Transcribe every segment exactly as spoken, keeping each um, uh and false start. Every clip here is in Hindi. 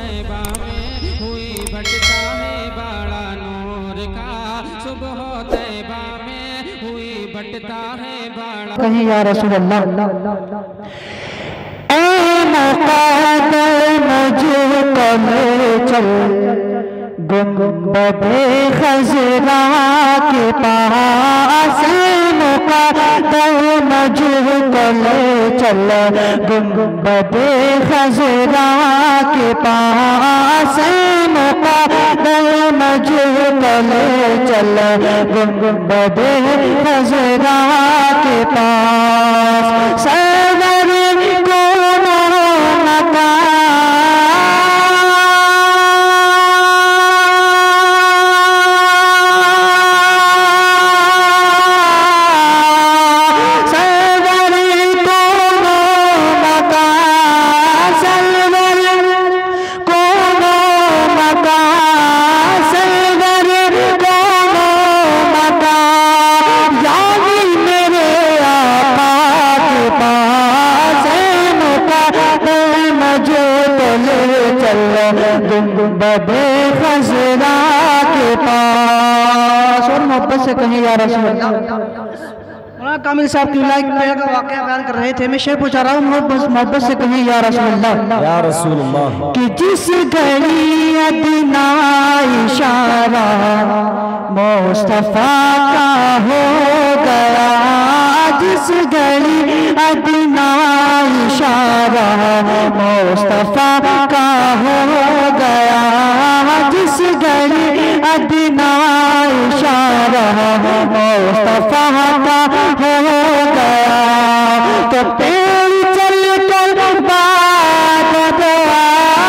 तैबा में हुई बटता है बड़ा नूर का, सुबह तैबा में हुई बटता है बड़ा। कहीं या रसूल अल्लाह ऐ मुक़द्दर मुझको ले चल गुंबदे खज़रा के पास, मुक़द्दर मुझको ले चल गुंबदे खज़रा के पास, मुक़द्दर मुझको ले चल गुंबदे खज़रा के पास। सरवर को नका गुंबदे खज़रा के पास। और मोहब्बत से कहीं या रसूल अल्लाह। कामिल साहब की लाइक पे का वाक़या बयान कर रहे थे, मैं शेर पूछा रहा हूँ मोहब्बत मोहब्बत से कहीं या रसूल अल्लाह या रसूल अल्लाह। कि जिस घड़ी अदना इशारा मुस्तफ़ा का हो गया, जिस घड़ी अदना इशारा मुस्तफ़ा का हो गया, जिस घड़ी अदना इशारा मुस्तफ़ा का हो गया, तो पेड़ चल कर बात गया,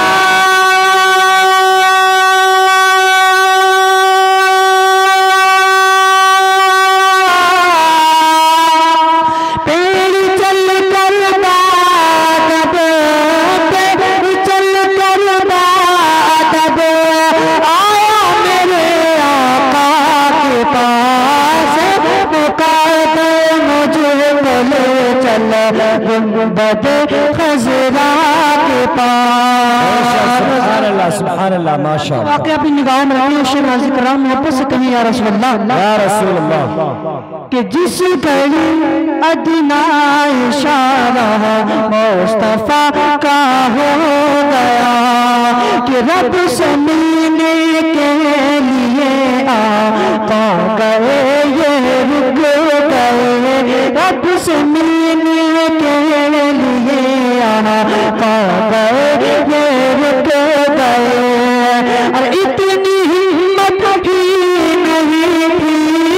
पेड़ चल कर बात पेड़ चल कर बात आया मेरे आका के पास, मुक़द्दर मुझको ले चल गुंबदे खज़रा के पास। सुभान अल्लाह सुभान अल्लाह माशाअल्लाह। वाक़या अपनी निगाहों में रखिए शेर नाज़िल कर रहा हूं मोहब्बत से कहीं या रसूल अल्लाह या रसूल अल्लाह। कि जिस घड़ी अदना इशारा मुस्तफ़ा का हो गया, कि रब से मिलने के लिए आका गए ये रुक गए, रब से मिलने के लिए आका गए ये रुक गए, और इतनी हिम्मत ही नहीं थी,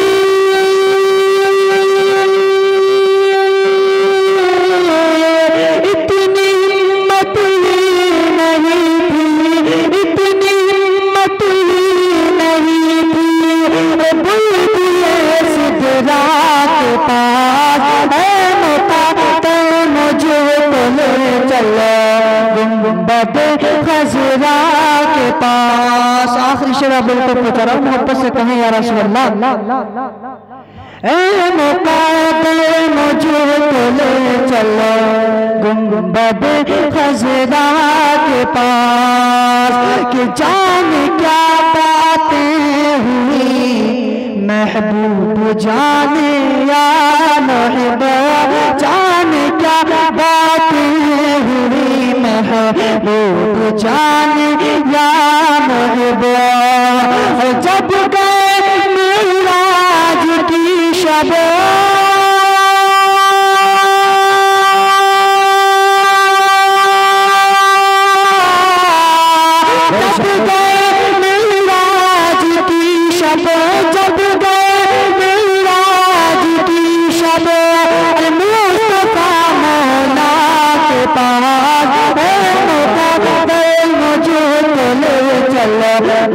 इतनी हिम्मत ही नहीं थी, इतनी हिम्मत ही नहीं थी, बुल दिए सिदरा के पास, ऐ मुक़द्दर मुझको ले चल गुंबदे खज़रा के पास। आखिरी शेर आप बिल्कुल पूछा रहा हूँ मोहब्बत से कहें या रसूल अल्लाह। ऐ मुक़द्दर मुझको ले चल गुंबदे खज़रा के पास, कि जान क्या बातें हुई महबूब जाने या मुहिब्बा, जान क्या बातें हुई महबूब जाने या मुहिब्बा, जब गए मेराज की शब, जब गए मेराज की शब, जब गए मेराज की शब, मुस्तफ़ा मौला के पास, मुक़द्दर मुझको ले चल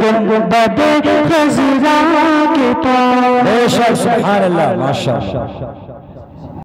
गुंबदे खज़रा के पास। सुभान अल्लाह माशाअल्लाह।